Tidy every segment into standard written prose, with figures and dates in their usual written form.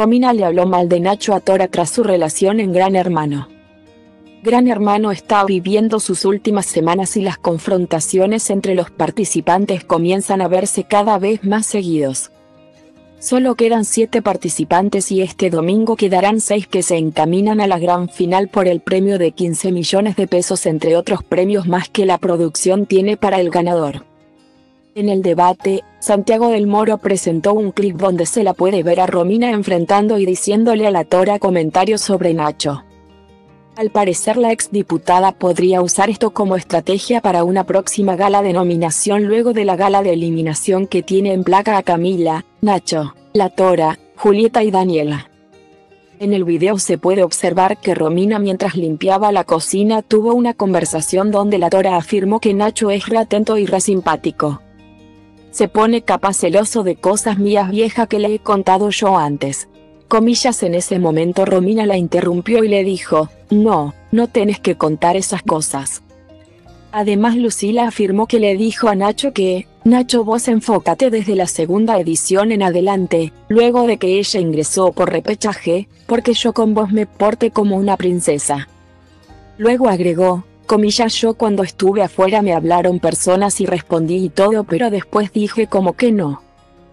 Romina le habló mal de Nacho a Tora tras su relación en Gran Hermano. Gran Hermano está viviendo sus últimas semanas y las confrontaciones entre los participantes comienzan a verse cada vez más seguidos. Solo quedan 7 participantes y este domingo quedarán 6 que se encaminan a la gran final por el premio de 15 millones de pesos, entre otros premios más que la producción tiene para el ganador. En el debate, Santiago del Moro presentó un clip donde se la puede ver a Romina enfrentando y diciéndole a la Tora comentarios sobre Nacho. Al parecer la exdiputada podría usar esto como estrategia para una próxima gala de nominación luego de la gala de eliminación que tiene en placa a Camila, Nacho, la Tora, Julieta y Daniela. En el video se puede observar que Romina, mientras limpiaba la cocina, tuvo una conversación donde la Tora afirmó que Nacho es re atento y re simpático. Se pone capaz celoso de cosas mías vieja que le he contado yo antes. Comillas. En ese momento Romina la interrumpió y le dijo, no tenés que contar esas cosas. Además Lucila afirmó que le dijo a Nacho que, Nacho, vos enfócate desde la segunda edición en adelante, luego de que ella ingresó por repechaje, porque yo con vos me porté como una princesa. Luego agregó, comillas, yo cuando estuve afuera me hablaron personas y respondí y todo, pero después dije como que no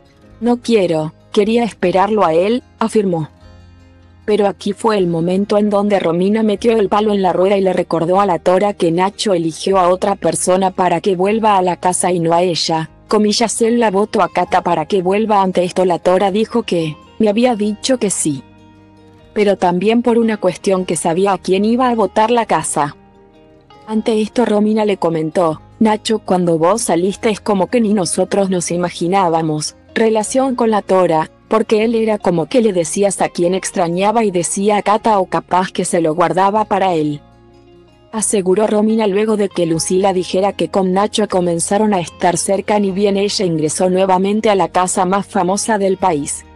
quería esperarlo a él, afirmó. Pero aquí fue el momento en donde Romina metió el palo en la rueda y le recordó a la Tora que Nacho eligió a otra persona para que vuelva a la casa y no a ella, comillas, él la votó a Cata para que vuelva. Ante esto la Tora dijo que, me había dicho que sí. Pero también por una cuestión que sabía a quién iba a votar la casa. Ante esto Romina le comentó, Nacho, cuando vos saliste es como que ni nosotros nos imaginábamos, relación con la Tora, porque él era como que le decías a quien extrañaba y decía a Cata o capaz que se lo guardaba para él. Aseguró Romina luego de que Lucila dijera que con Nacho comenzaron a estar cerca, ni bien ella ingresó nuevamente a la casa más famosa del país.